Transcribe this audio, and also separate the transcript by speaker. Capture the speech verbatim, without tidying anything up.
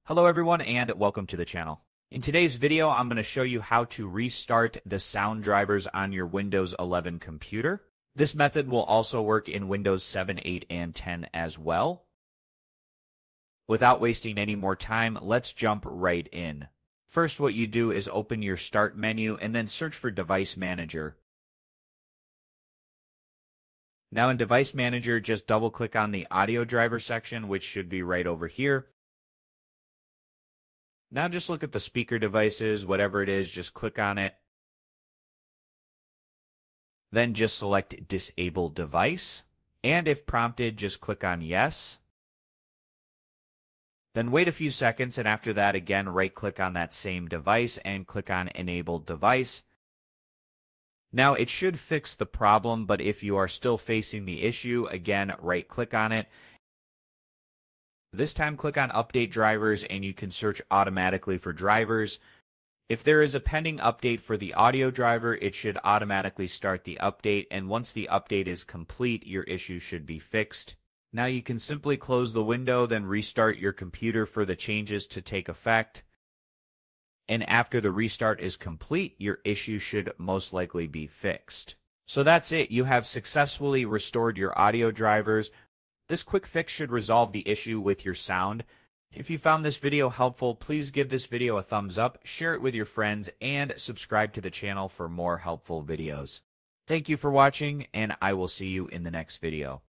Speaker 1: Hello everyone and welcome to the channel. In today's video, I'm going to show you how to restart the sound drivers on your Windows eleven computer. This method will also work in Windows seven, eight, and ten as well. Without wasting any more time, let's jump right in. First, what you do is open your Start menu and then search for Device Manager. Now in Device Manager, just double-click on the audio driver section, which should be right over here. Now just look at the speaker devices, whatever it is, just click on it. Then just select Disable Device, and if prompted, just click on Yes. Then wait a few seconds, and after that, again, right-click on that same device and click on Enable Device. Now, it should fix the problem, but if you are still facing the issue, again, right-click on it. This time, click on Update Drivers, and you can search automatically for drivers. If there is a pending update for the audio driver, it should automatically start the update, and once the update is complete, your issue should be fixed. Now you can simply close the window, then restart your computer for the changes to take effect. And after the restart is complete, your issue should most likely be fixed. So that's it. You have successfully restored your audio drivers. This quick fix should resolve the issue with your sound. If you found this video helpful, please give this video a thumbs up, share it with your friends, and subscribe to the channel for more helpful videos. Thank you for watching, and I will see you in the next video.